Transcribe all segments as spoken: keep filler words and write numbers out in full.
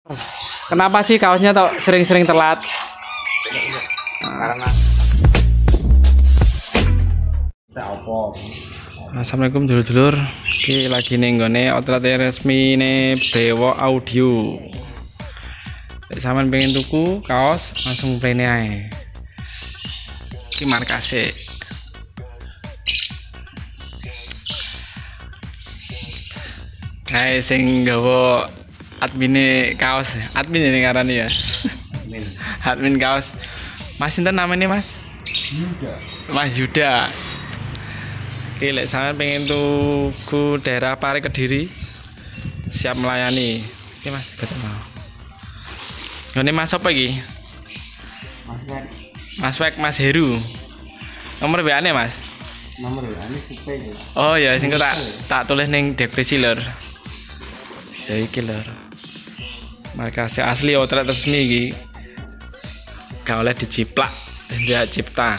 Kenapa sih kaosnya tuh sering-sering telat? Karena Assalamualaikum dulur-dulur. Iki lagi ning nggone outlet resmi ne Brewok Audio. Nek sampean pengen tuku kaos langsung plene ae. Iki markase. Kae sing nggawa admin kaos, admin ini karane ya. admin Admin kaos. Mas sinten namanya Mas? Yuda. Mas Yuda. Oke, lek sampean pengen tuku daerah Pare Kediri, siap melayani. Oke Mas, betul mau. Ngene Mas apa iki? Mas Wek. Mas Wek, Mas Heru. Nomor W A-ne Mas? Nomor W A-ne supe ya. Oh ya, sing tak tak tulis ning deskripsi lur. Saya iki lur. Markase asli outlet resmi iki. Gak oleh diciplak, dia cipta.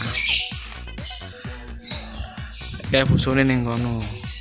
Kayak busune ning kono.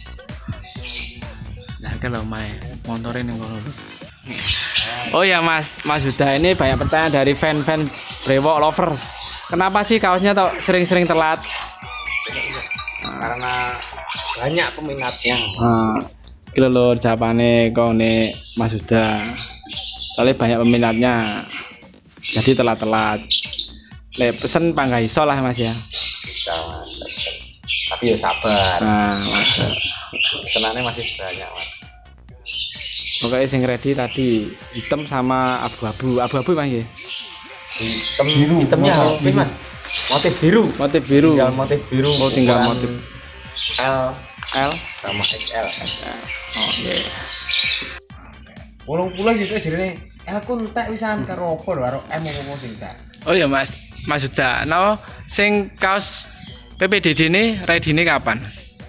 Nah, kalau main montore ning kono. Oh ya Mas, Mas Yuda, ini banyak pertanyaan dari fan-fan Brewok lovers. Kenapa sih kaosnya tuh sering-sering telat? Karena banyak peminatnya. Nah, iki lho jawabane kone Mas Yuda. Soalnya banyak peminatnya. Jadi telat-telat. Lek pesen panggah iso lah Mas ya. Bisa Mas. Tapi ya sabar. Nah, Mas. Pesenannya masih banyak Mas. Pokoknya sing ready tadi hitam sama abu-abu. Abu-abu Mas ya. Hitam, hitamnya apa Mas? Motif biru. Motif biru. Tinggal motif biru. Oh, tinggal ukuran motif L L sama X L. Oke. Wolong puluh sih jadi L ku entek wisan karo apa karo M ngomong sing tak. Oh ya Mas, Mas Yuda. Nah, sing kaos P P D D ini ready ini kapan?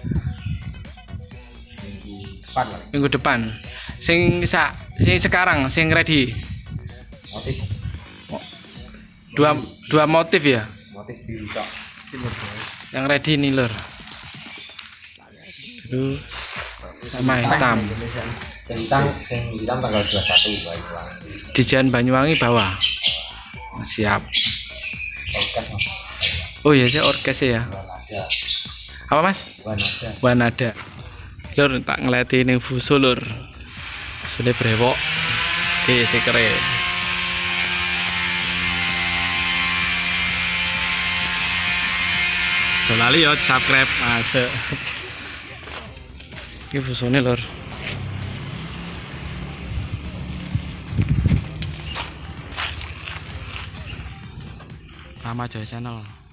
Depan lah. Minggu depan. Sing sa, sing sekarang sing ready. Motif Dua dua motif ya. motif biru tok. Timur Yang ready ini lur. Biru sama hitam. Sing hitam, sing hitam tanggal dua puluh satu Banyuwangi. Di Jalan Banyuwangi bawah. Siap. Orkes Mas. Oh iya sih orkes ya. Wanada. Apa Mas? Wanada. Wanada. Lur tak ngeleti ning fuso lur. Sule Brewok. Oke, stikere. Jangan lali ya subscribe masuk. Iki fusone lur. Rama Jaya Channel.